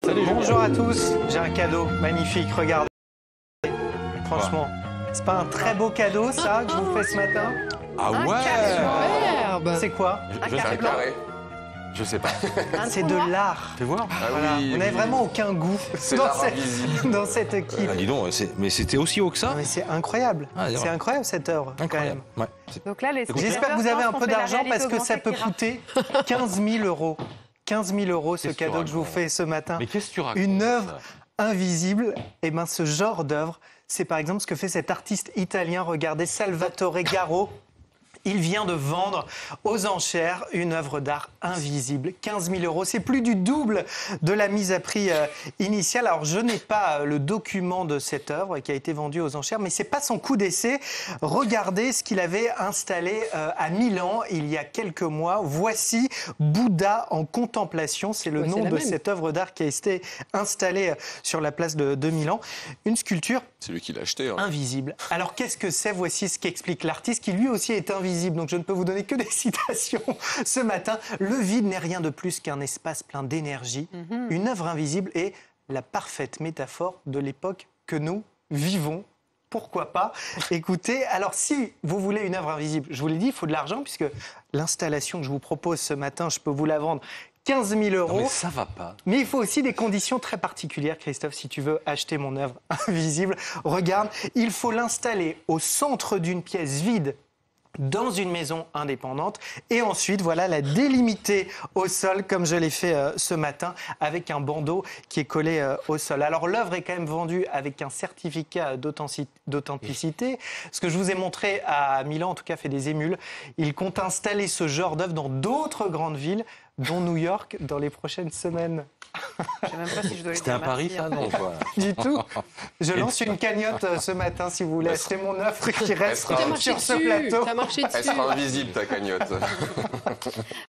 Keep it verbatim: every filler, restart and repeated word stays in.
Salut. Bonjour à tous, j'ai un cadeau magnifique, regardez. Franchement, c'est pas un très beau cadeau ça que je vous fais ce matin? Ah ouais. Superbe. C'est quoi? Je, je Un sais pas. carré. Je sais pas. C'est de l'art. Fais voir. Ah Voilà. oui, Vous n'avez oui. vraiment aucun goût C'est dans l'art cette, invisible. dans cette kit. Ah, dis donc, c'est- mais c'était aussi haut que ça? Mais c'est incroyable. Ah, dis donc. C'est incroyable cette œuvre. quand Incroyable. même. Ouais. C'est- Donc là, les J'espère que vous avez un peu d'argent parce que ça peut coûter quinze mille euros. quinze mille euros ce Qu'est-ce que tu cadeau que je vous racontes fais ce matin. Mais qu'est-ce que tu racontes? Une œuvre invisible. Et ben ce genre d'œuvre, c'est par exemple ce que fait cet artiste italien. Regardez, Salvatore Garo. Il vient de vendre aux enchères une œuvre d'art invisible, quinze mille euros. C'est plus du double de la mise à prix euh, initiale. Alors, je n'ai pas euh, le document de cette œuvre qui a été vendue aux enchères, mais c'est pas son coup d'essai. Regardez ce qu'il avait installé euh, à Milan il y a quelques mois. Voici Bouddha en contemplation. C'est le Ouais, c'est nom la de même. cette œuvre d'art qui a été installée euh, sur la place de, de Milan. Une sculpture C'est lui qui l'a acheté. Hein. invisible. Alors qu'est-ce que c'est? Voici ce qu'explique l'artiste qui lui aussi est invisible. Donc je ne peux vous donner que des citations ce matin. Le vide n'est rien de plus qu'un espace plein d'énergie. Une œuvre invisible est la parfaite métaphore de l'époque que nous vivons. Pourquoi pas? Écoutez, alors si vous voulez une œuvre invisible, je vous l'ai dit, il faut de l'argent puisque l'installation que je vous propose ce matin, je peux vous la vendre quinze mille Non, euros. mais ça va pas. Mais il faut aussi des conditions très particulières, Christophe, si tu veux acheter mon œuvre invisible. Regarde, il faut l'installer au centre d'une pièce vide dans une maison indépendante et ensuite, voilà, la délimiter au sol comme je l'ai fait euh, ce matin avec un bandeau qui est collé euh, au sol. Alors l'œuvre est quand même vendue avec un certificat d'authentic- d'authenticité. Ce que je vous ai montré à Milan, en tout cas, fait des émules. Il compte installer ce genre d'œuvre dans d'autres grandes villes, dont New York, dans les prochaines semaines. Je sais même pas si je dois lui C'était dire un pari, merci, ça, hein. non quoi. Du tout. Je lance une cagnotte euh, ce matin si vous voulez acheter mon œuvre qui reste T'as T'as marché sur ce dessus, plateau. t'as marché Elle dessus. sera invisible, ta cagnotte.